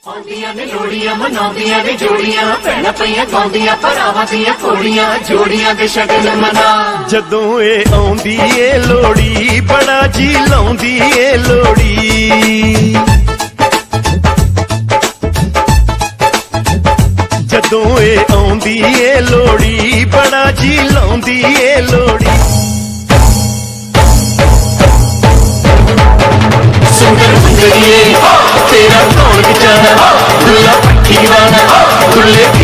ਆਉਂਦੀਆਂ ਨੇ ਲੋੜੀਆਂ ਮਨਾਉਂਦੀਆਂ ਨੇ ਜੋੜੀਆਂ ਭੈਣਾਂ ਪਈਆਂ ਗਾਉਂਦੀਆਂ ਭਰਾਵਾਂ ਦੀਆਂ ਘੋੜੀਆਂ ਜੋੜੀਆਂ ਦੇ ਸ਼ਗਨ ਮਨਾ। ਜਦੋਂ ਇਹ ਆਉਂਦੀ ਏ ਲੋੜੀ ਬੜਾ ਜੀ ਲਾਉਂਦੀ ਏ ਲੋੜੀ। ਜਦੋਂ ਇਹ ਆਉਂਦੀ ਏ ਲੋੜੀ ਬੜਾ ਜੀ ਲਾਉਂਦੀ ਏ ਲੋੜੀ। ਸੁੰਦਰ ਸੁੰਦਰੀਏ ਤੇਰਾ ਕੌਣ ਵਿਚਾਰਾ ਦੁੱਲਾ ਪੱਠੀ ਵਾਲਾ ਦੁੱਲੇ